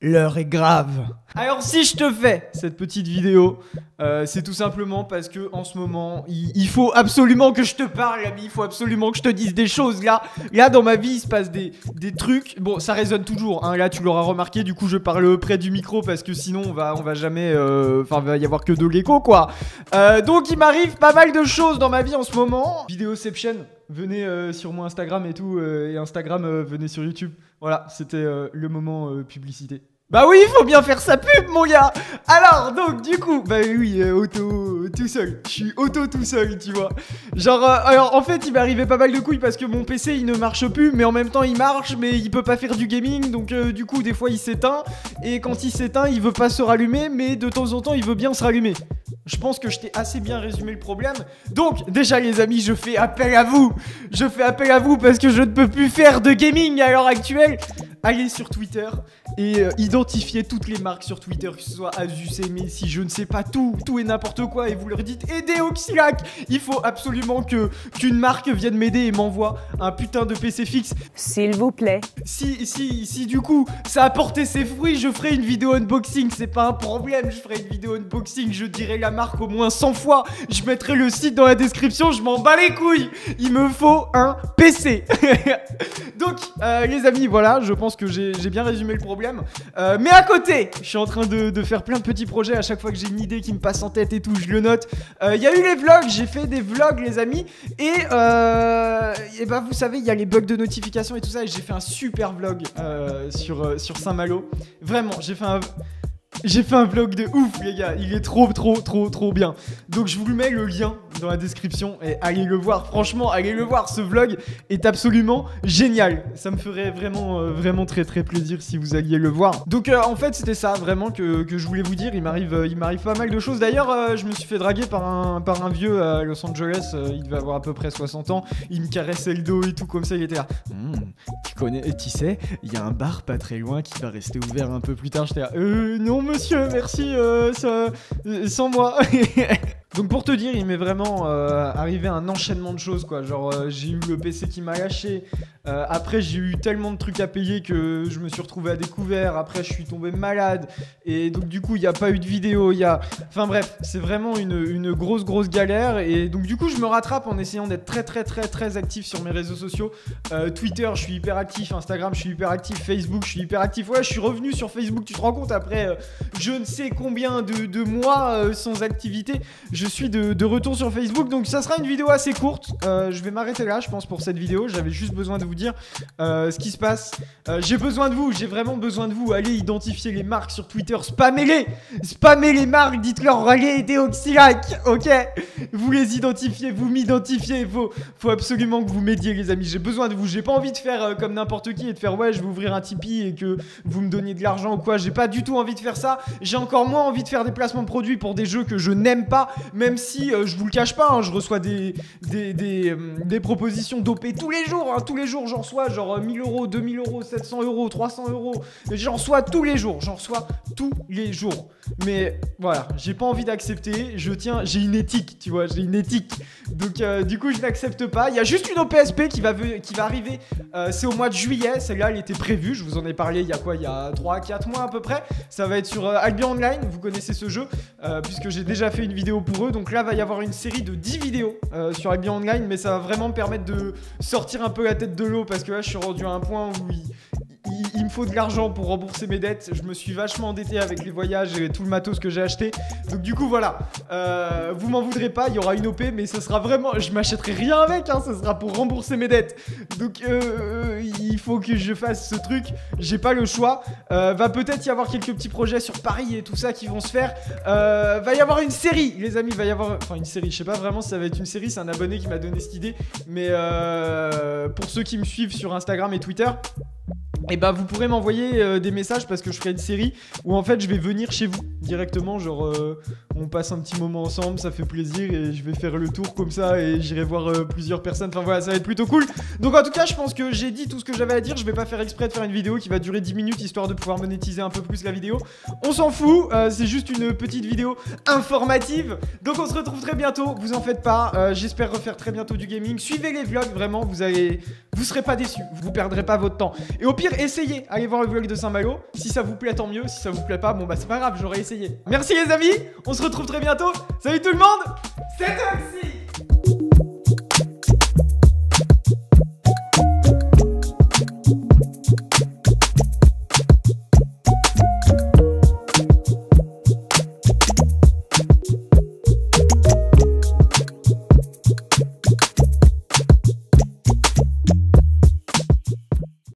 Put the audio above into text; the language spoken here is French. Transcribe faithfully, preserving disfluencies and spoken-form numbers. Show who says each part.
Speaker 1: L'heure est grave. Alors si je te fais cette petite vidéo, euh, c'est tout simplement parce que en ce moment, il, il faut absolument que je te parle, ami. Il faut absolument que je te dise des choses. Là, là dans ma vie, il se passe des, des trucs. Bon, ça résonne toujours. Hein. Là, tu l'auras remarqué. Du coup, je parle près du micro parce que sinon, on va, on va jamais. Enfin, euh, il va y avoir que de l'écho, quoi. Euh, donc, il m'arrive pas mal de choses dans ma vie en ce moment. Vidéoception. Venez euh, sur mon Instagram et tout, euh, et Instagram, euh, venez sur YouTube. Voilà, c'était euh, le moment euh, publicité. Bah oui, il faut bien faire sa pub, mon gars. Alors, donc, du coup, bah oui, euh, auto, euh, tout seul. Je suis auto tout seul, tu vois. Genre, euh, alors, en fait, il m'est arrivé pas mal de couilles parce que mon P C, il ne marche plus, mais en même temps, il marche, mais il peut pas faire du gaming, donc euh, du coup, des fois, il s'éteint. Et quand il s'éteint, il veut pas se rallumer, mais de temps en temps, il veut bien se rallumer. Je pense que je t'ai assez bien résumé le problème. Donc, déjà, les amis, je fais appel à vous. Je fais appel à vous parce que je ne peux plus faire de gaming à l'heure actuelle. Allez sur Twitter et euh, identifiez toutes les marques sur Twitter, que ce soit Asus, Messi, je ne sais pas, tout, tout et n'importe quoi, et vous leur dites aidez Oxylac. Il faut absolument que qu'une marque vienne m'aider et m'envoie un putain de P C fixe.
Speaker 2: S'il vous plaît.
Speaker 1: Si, si, si du coup ça a porté ses fruits, je ferai une vidéo unboxing, c'est pas un problème, je ferai une vidéo unboxing, je dirai la marque au moins cent fois, je mettrai le site dans la description, je m'en bats les couilles. Il me faut un P C. Donc, euh, les amis, voilà, je pense que j'ai bien résumé le problème. Euh, mais à côté, je suis en train de, de faire plein de petits projets. À chaque fois que j'ai une idée qui me passe en tête et tout, je le note. Il euh, y a eu les vlogs, j'ai fait des vlogs, les amis. Et, euh, et bah, vous savez, il y a les bugs de notification et tout ça. Et j'ai fait un super vlog euh, sur, euh, sur Saint-Malo. Vraiment, j'ai fait un... J'ai fait un vlog de ouf, les gars. Il est trop, trop, trop, trop bien. Donc, je vous mets le lien dans la description et allez le voir. Franchement, allez le voir. Ce vlog est absolument génial. Ça me ferait vraiment, euh, vraiment très, très plaisir si vous alliez le voir. Donc, euh, en fait, c'était ça vraiment que, que je voulais vous dire. Il m'arrive, euh, il m'arrive pas mal de choses. D'ailleurs, euh, je me suis fait draguer par un, par un vieux à Los Angeles. Euh, il devait avoir à peu près soixante ans. Il me caressait le dos et tout comme ça. Il était là. Mmh, tu connais, tu sais, il y a un bar pas très loin qui va rester ouvert un peu plus tard. J'étais là. Euh, non. Monsieur, merci, euh, ça, euh, sans moi. Donc pour te dire, il m'est vraiment euh, arrivé un enchaînement de choses, quoi. Genre, euh, j'ai eu le P C qui m'a lâché. Euh, après, j'ai eu tellement de trucs à payer que je me suis retrouvé à découvert. Après, je suis tombé malade. Et donc, du coup, il n'y a pas eu de vidéo. Il y a... Enfin bref, c'est vraiment une, une grosse, grosse galère. Et donc, du coup, je me rattrape en essayant d'être très, très, très, très actif sur mes réseaux sociaux. Euh, Twitter, je suis hyper actif. Instagram, je suis hyper actif. Facebook, je suis hyper actif. Ouais, je suis revenu sur Facebook. Tu te rends compte, après euh, je ne sais combien de, de mois euh, sans activité, je suis de, de retour sur Facebook. Donc, ça sera une vidéo assez courte. Euh, je vais m'arrêter là, je pense, pour cette vidéo. J'avais juste besoin de vous dire euh, ce qui se passe. Euh, j'ai besoin de vous, j'ai vraiment besoin de vous. Allez identifier les marques sur Twitter, spammez-les, spammez les marques, dites-leur allez aider Oxylac, ok? Vous les identifiez, vous m'identifiez. Faut, faut absolument que vous m'aidiez, les amis. J'ai besoin de vous. J'ai pas envie de faire euh, comme n'importe qui et de faire ouais, je vais ouvrir un Tipeee et que vous me donniez de l'argent ou quoi. J'ai pas du tout envie de faire ça. J'ai encore moins envie de faire des placements de produits pour des jeux que je n'aime pas, même si euh, je vous le cache pas, hein, je reçois des, des, des, euh, des propositions d'O P tous les jours, hein, tous les jours j'en reçois genre mille euros, deux mille euros, sept cents euros, trois cents euros, j'en reçois tous les jours, j'en reçois tous les jours. Mais voilà, j'ai pas envie d'accepter, je tiens, j'ai une éthique, tu vois, j'ai une éthique. Donc euh, du coup je n'accepte pas. Il y a juste une O P S P qui va, qui va arriver, euh, c'est au mois de juillet, celle-là elle était prévue, je vous en ai parlé il y a quoi, il y a trois à quatre mois à peu près. Ça va être sur euh, Albion Online, vous connaissez ce jeu, euh, puisque j'ai déjà fait une vidéo pour eux. Donc là va y avoir une série de dix vidéos euh, sur Albion Online, mais ça va vraiment me permettre de sortir un peu la tête de l'eau, parce que là je suis rendu à un point où il... Il, il me faut de l'argent pour rembourser mes dettes. Je me suis vachement endetté avec les voyages et tout le matos que j'ai acheté. Donc du coup voilà, euh, vous m'en voudrez pas, il y aura une O P, mais ce sera vraiment, je m'achèterai rien avec, hein, ce sera pour rembourser mes dettes. Donc euh, il faut que je fasse ce truc, j'ai pas le choix. euh, Va peut-être y avoir quelques petits projets sur Paris et tout ça qui vont se faire. euh, Va y avoir une série, les amis, va y avoir, enfin une série, je sais pas vraiment si ça va être une série, c'est un abonné qui m'a donné cette idée. Mais euh, pour ceux qui me suivent sur Instagram et Twitter, et bah vous pourrez m'envoyer euh, des messages, parce que je ferai une série où en fait je vais venir chez vous directement, genre euh, on passe un petit moment ensemble, ça fait plaisir et je vais faire le tour comme ça et j'irai voir euh, plusieurs personnes. Enfin voilà, ça va être plutôt cool. Donc en tout cas, je pense que j'ai dit tout ce que j'avais à dire. Je vais pas faire exprès de faire une vidéo qui va durer dix minutes histoire de pouvoir monétiser un peu plus la vidéo. On s'en fout, euh, c'est juste une petite vidéo informative. Donc on se retrouve très bientôt, vous en faites pas. Euh, J'espère refaire très bientôt du gaming. Suivez les vlogs, vraiment, vous allez, vous serez pas déçus, vous perdrez pas votre temps. Et au pire, essayez, allez voir le vlog de Saint-Malo. Si ça vous plaît, tant mieux. Si ça vous plaît pas, bon bah c'est pas grave, j'aurais essayé. Merci les amis, on se retrouve très bientôt. Salut tout le monde, c'est Toxi.